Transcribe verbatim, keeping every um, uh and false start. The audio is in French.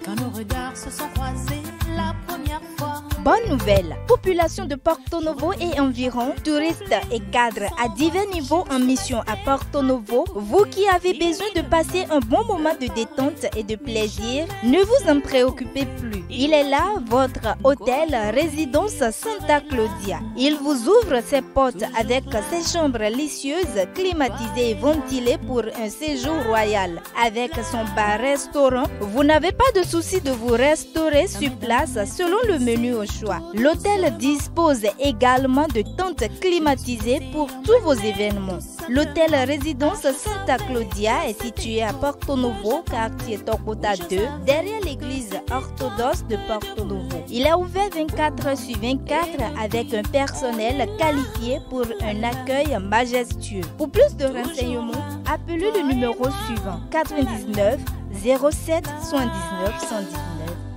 quand nos regards se sont croisés la première fois. Bonne nouvelle! Population de Porto Novo et environ, touristes et cadres à divers niveaux en mission à Porto Novo, vous qui avez besoin de passer un bon moment de détente et de plaisir, ne vous en préoccupez plus. Il est là, votre hôtel résidence Santa Claudia. Il vous ouvre ses portes avec ses chambres luxueuses, climatisées et ventilées pour un séjour royal. Avec son bar-restaurant, vous n'avez pas de souci de vous restaurer sur place selon le menu au choix. L'hôtel dispose également de tentes climatisées pour tous vos événements. L'hôtel résidence Santa Claudia est situé à Porto Novo, quartier Tokota deux, derrière l'église orthodoxe de Porto Novo. Il est ouvert vingt-quatre heures sur vingt-quatre avec un personnel qualifié pour un accueil majestueux. Pour plus de renseignements, appelez le numéro suivant quatre-vingt-dix-neuf zéro sept soixante-dix-neuf cent dix-neuf.